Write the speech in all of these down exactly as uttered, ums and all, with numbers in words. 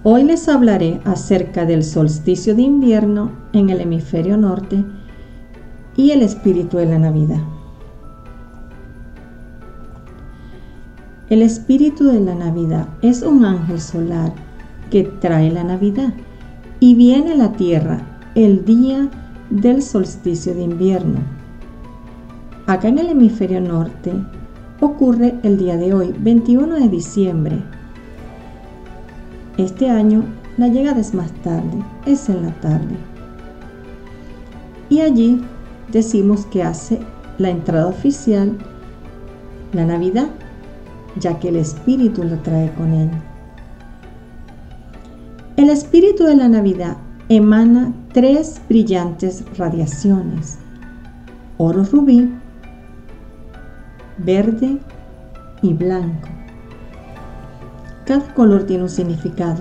Hoy les hablaré acerca del solsticio de invierno en el hemisferio norte y el espíritu de la Navidad. El espíritu de la Navidad es un ángel solar que trae la Navidad y viene a la tierra el día del solsticio de invierno. Acá en el hemisferio norte ocurre el día de hoy, veintiuno de diciembre. Este año la llegada es más tarde, es en la tarde. Y allí decimos que hace la entrada oficial la Navidad, ya que el espíritu lo trae con él. El espíritu de la Navidad emana tres brillantes radiaciones: oro rubí, verde y blanco. Cada color tiene un significado.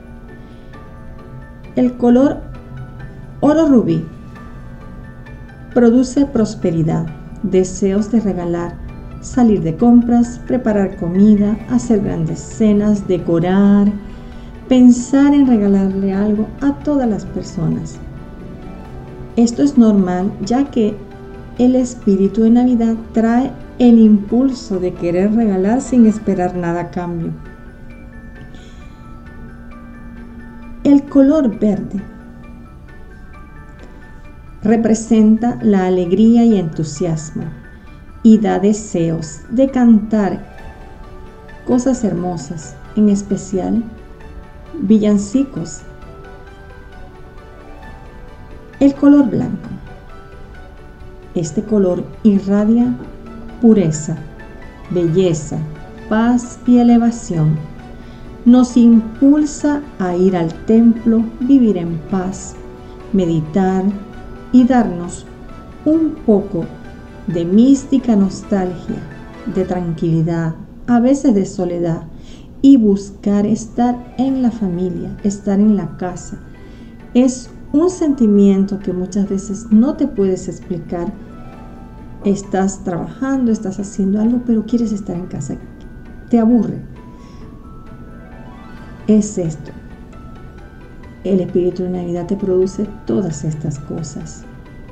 El color oro rubí produce prosperidad, deseos de regalar, salir de compras, preparar comida, hacer grandes cenas, decorar, pensar en regalarle algo a todas las personas. Esto es normal, ya que el espíritu de Navidad trae el impulso de querer regalar sin esperar nada a cambio. El color verde representa la alegría y entusiasmo y da deseos de cantar cosas hermosas, en especial villancicos. El color blanco. Este color irradia pureza, belleza, paz y elevación. Nos impulsa a ir al templo, vivir en paz, meditar y darnos un poco de mística nostalgia, de tranquilidad, a veces de soledad, y buscar estar en la familia, estar en la casa. Es un sentimiento que muchas veces no te puedes explicar. Estás trabajando, estás haciendo algo, pero quieres estar en casa. Te aburre. Es esto. El espíritu de Navidad te produce todas estas cosas.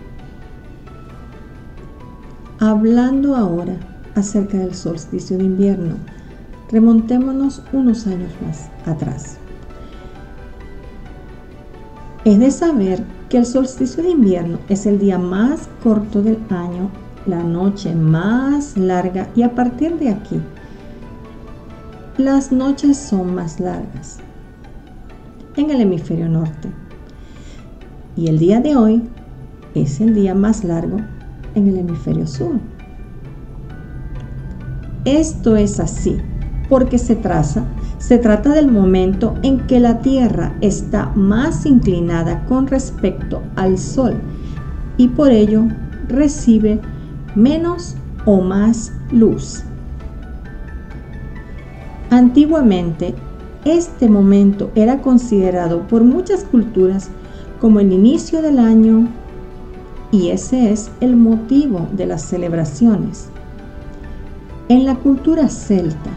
Hablando ahora acerca del solsticio de invierno, remontémonos unos años más atrás. Es de saber que el solsticio de invierno es el día más corto del año, la noche más larga, y a partir de aquí, las noches son más largas en el hemisferio norte. Y el día de hoy es el día más largo en el hemisferio sur. Esto es así porque se trata, se trata del momento en que la Tierra está más inclinada con respecto al Sol y por ello recibe menos o más luz. Antiguamente, este momento era considerado por muchas culturas como el inicio del año, y ese es el motivo de las celebraciones. En la cultura celta,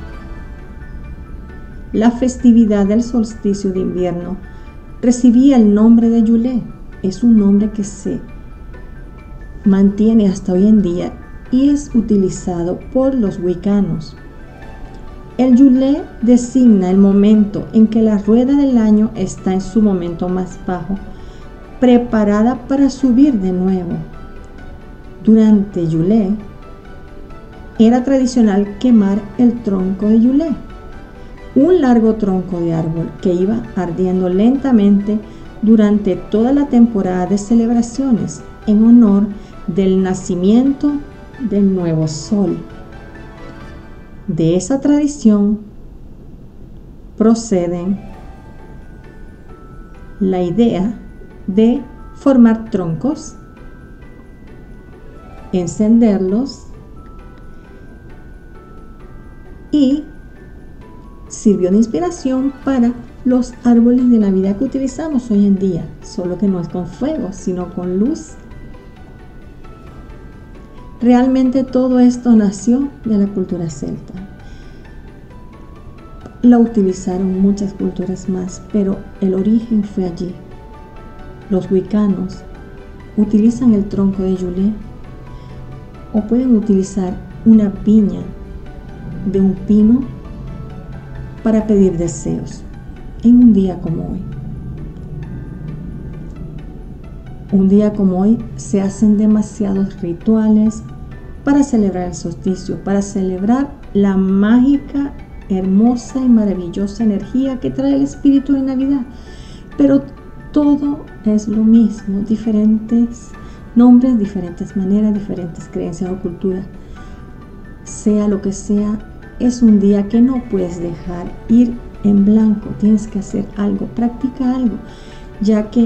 la festividad del solsticio de invierno recibía el nombre de Yule. Es un nombre que se mantiene hasta hoy en día y es utilizado por los wicanos. El Yule designa el momento en que la rueda del año está en su momento más bajo, preparada para subir de nuevo. Durante Yule era tradicional quemar el tronco de Yule, un largo tronco de árbol que iba ardiendo lentamente durante toda la temporada de celebraciones en honor del nacimiento del nuevo sol. De esa tradición proceden la idea de formar troncos, encenderlos, y sirvió de inspiración para los árboles de Navidad que utilizamos hoy en día, solo que no es con fuego, sino con luz. Realmente todo esto nació de la cultura celta. la utilizaron muchas culturas más, pero el origen fue allí. Los wicanos utilizan el tronco de yulé o pueden utilizar una piña de un pino para pedir deseos en un día como hoy. Un día como hoy se hacen demasiados rituales para celebrar el solsticio, para celebrar la mágica, hermosa y maravillosa energía que trae el espíritu de Navidad. Pero todo es lo mismo, diferentes nombres, diferentes maneras, diferentes creencias o culturas. Sea lo que sea, es un día que no puedes dejar ir en blanco. Tienes que hacer algo, practica algo, ya que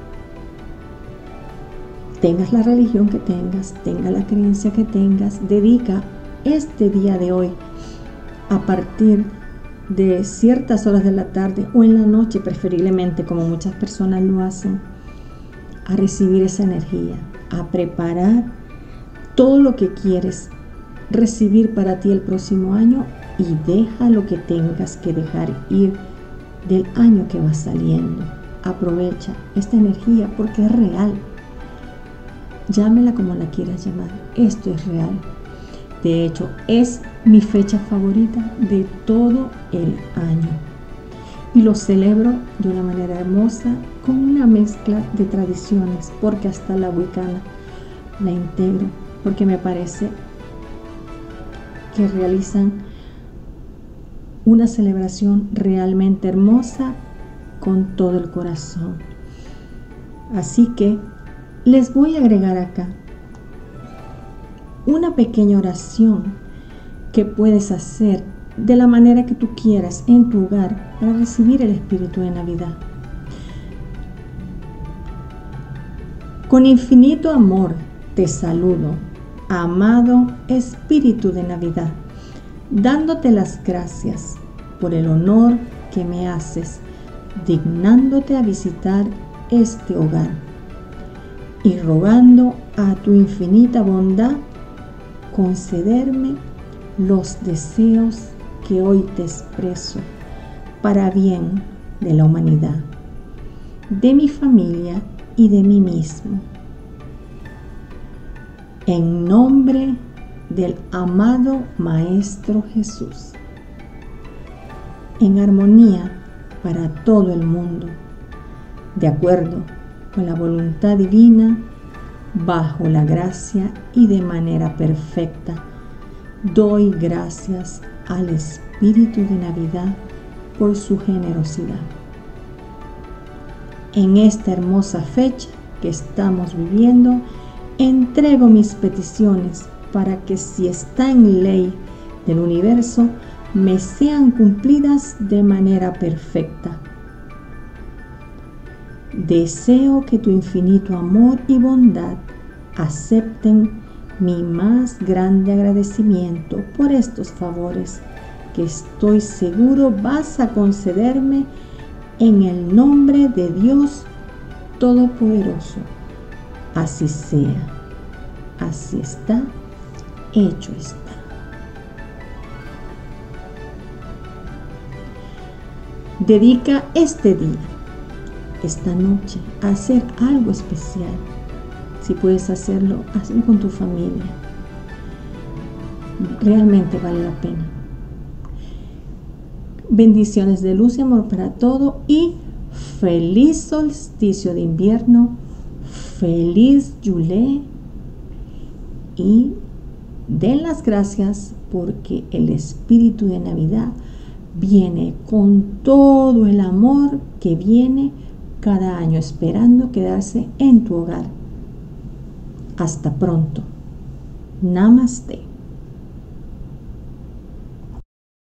tengas la religión que tengas, tenga la creencia que tengas, dedica este día de hoy a partir de ciertas horas de la tarde o en la noche, preferiblemente, como muchas personas lo hacen, a recibir esa energía, a preparar todo lo que quieres recibir para ti el próximo año y deja lo que tengas que dejar ir del año que va saliendo. Aprovecha esta energía porque es real. Llámela como la quieras llamar, esto es real. De hecho, es mi fecha favorita de todo el año y lo celebro de una manera hermosa con una mezcla de tradiciones, porque hasta la wicana la integro, porque me parece que realizan una celebración realmente hermosa con todo el corazón. Así que les voy a agregar acá una pequeña oración que puedes hacer de la manera que tú quieras en tu hogar para recibir el espíritu de Navidad. Con infinito amor te saludo, amado espíritu de Navidad, dándote las gracias por el honor que me haces, dignándote a visitar este hogar y rogando a tu infinita bondad concederme los deseos que hoy te expreso para bien de la humanidad, de mi familia y de mí mismo. En nombre del amado Maestro Jesús, en armonía para todo el mundo, de acuerdo con la voluntad divina, bajo la gracia y de manera perfecta, doy gracias al Espíritu de Navidad por su generosidad. En esta hermosa fecha que estamos viviendo, entrego mis peticiones para que, si está en ley del universo, me sean cumplidas de manera perfecta. Deseo que tu infinito amor y bondad acepten mi más grande agradecimiento por estos favores que estoy seguro vas a concederme en el nombre de Dios Todopoderoso. Así sea, así está, hecho está. Dedica este día, esta noche, a hacer algo especial. Si puedes hacerlo, hazlo con tu familia. Realmente vale la pena. Bendiciones de luz y amor para todo y feliz solsticio de invierno, feliz Yulé, y den las gracias porque el espíritu de Navidad viene con todo el amor que viene cada año esperando quedarse en tu hogar. Hasta pronto. Namaste.